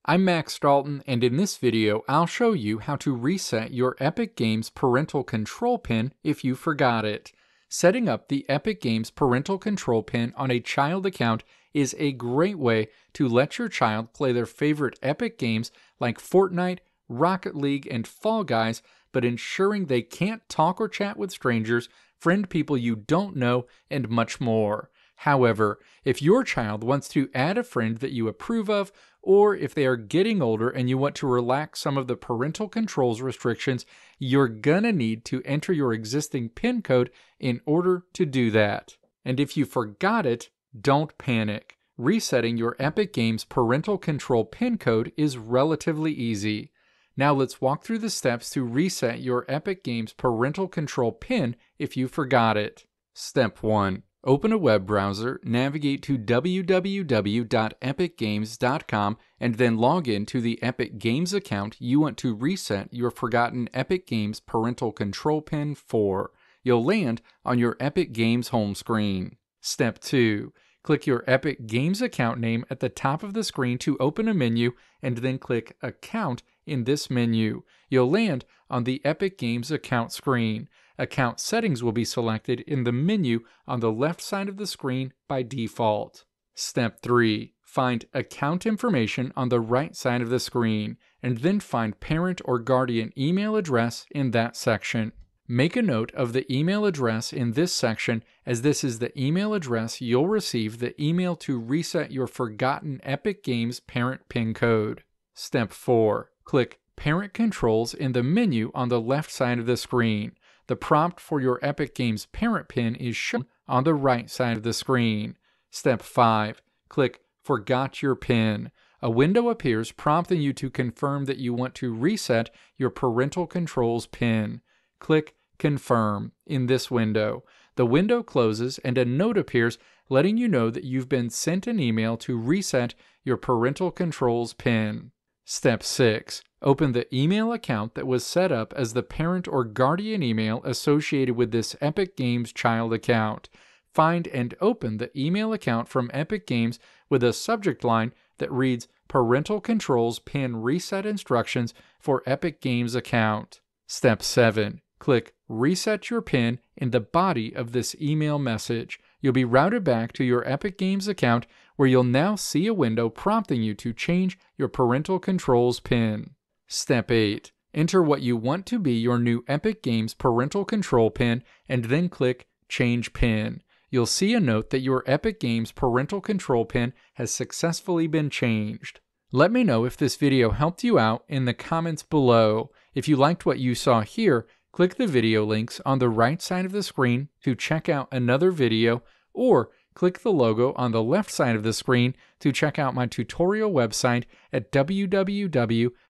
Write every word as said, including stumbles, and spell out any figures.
I'm Max Dalton, and in this video, I'll show you how to reset your Epic Games parental control pin if you forgot it. Setting up the Epic Games parental control pin on a child account is a great way to let your child play their favorite Epic games like Fortnite, Rocket League, and Fall Guys, but ensuring they can't talk or chat with strangers, friend people you don't know, and much more. However, if your child wants to add a friend that you approve of, or if they are getting older and you want to relax some of the parental controls restrictions, you're gonna need to enter your existing PIN code in order to do that. And if you forgot it, don't panic. Resetting your Epic Games parental control PIN code is relatively easy. Now let's walk through the steps to reset your Epic Games parental control PIN if you forgot it. Step one. Open a web browser, navigate to w w w dot epic games dot com, and then log in to the Epic Games account you want to reset your forgotten Epic Games parental control pin for. You'll land on your Epic Games home screen. Step two. Click your Epic Games account name at the top of the screen to open a menu, and then click Account in this menu. You'll land on the Epic Games account screen. Account settings will be selected in the menu on the left side of the screen by default. Step three. Find account information on the right side of the screen, and then find parent or guardian email address in that section. Make a note of the email address in this section, as this is the email address you'll receive the email to reset your forgotten Epic Games parent PIN code. Step four. Click Parent Controls in the menu on the left side of the screen. The prompt for your Epic Games parent PIN is shown on the right side of the screen. Step five. Click Forgot Your PIN. A window appears prompting you to confirm that you want to reset your parental controls PIN. Click Confirm in this window. The window closes and a note appears letting you know that you've been sent an email to reset your parental controls PIN. Step six. Open the email account that was set up as the parent or guardian email associated with this Epic Games child account. Find and open the email account from Epic Games with a subject line that reads Parental Controls PIN Reset Instructions for Epic Games Account. Step seven. Click Reset Your PIN in the body of this email message. You'll be routed back to your Epic Games account, where you'll now see a window prompting you to change your parental controls PIN. Step eight. Enter what you want to be your new Epic Games parental control PIN, and then click Change PIN. You'll see a note that your Epic Games parental control PIN has successfully been changed. Let me know if this video helped you out in the comments below. If you liked what you saw here, click the video links on the right side of the screen to check out another video, or click the logo on the left side of the screen to check out my tutorial website at w w w